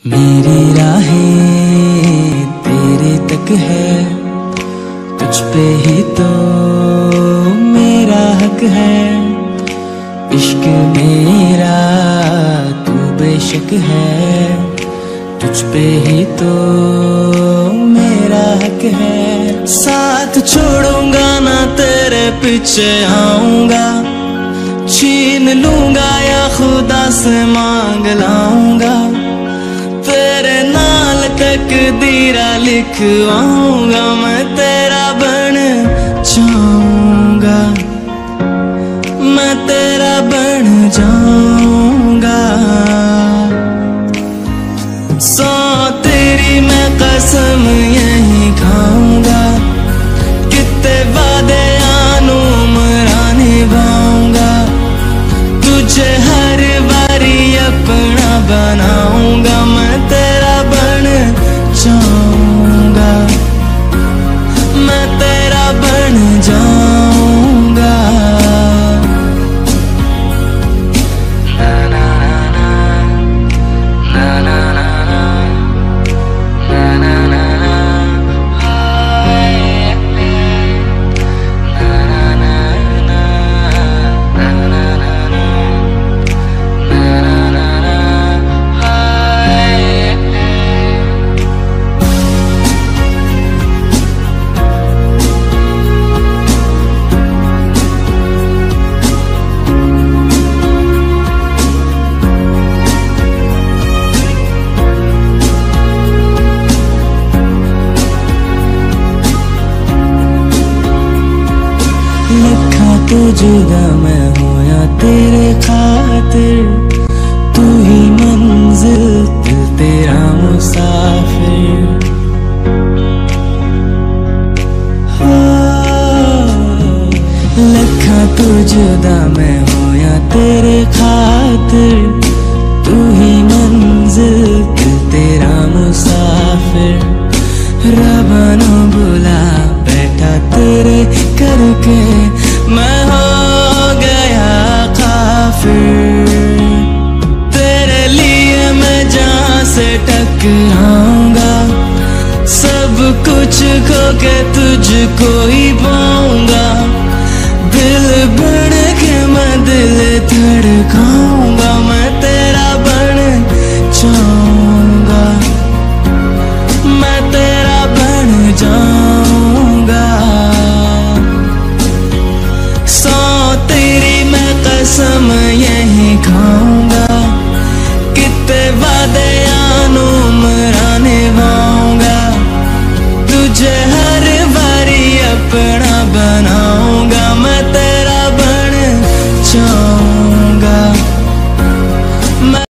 मेरी राहें तेरे तक है, तुझ पे ही तो मेरा हक है। इश्क मेरा तू बेशक है, तुझ पे ही तो मेरा हक है। साथ छोड़ूंगा ना तेरे पीछे आऊंगा, छीन लूंगा या खुदा से मांग लाऊंगा। तेरे नाल तकदीरा लिखवाऊंगा, मैं तेरा बन जाऊंगा, मैं तेरा बन जाऊंगा। सौ तेरी मैं कसम यही खाऊंगा, कितने वादे आनू मरा निभाऊंगा। तुझे हर बारी अपना बनाऊंगा, मैं तेरा बन जाऊंगा, मैं तेरा बन जाऊंगा। ना ना ना ना ना ना ना ना ना ना हाय ना ना ना ना ना ना लिखा तो जुदा मैं हूँ या तेरे खातिर, तू ही मंजिल दिल तेरा मुसाफिर। लिखा तो जुदा मैं हूँ या तेरे खातिर, तू ही मंजिल दिल तेरा मुसाफिर। रब्बा ने बुला बैठा तेरे करके, मैं हो गया काफिर। तेरे लिए मैं जहाँ से टकराऊंगा, सब कुछ खो के तुझको ही पाऊंगा।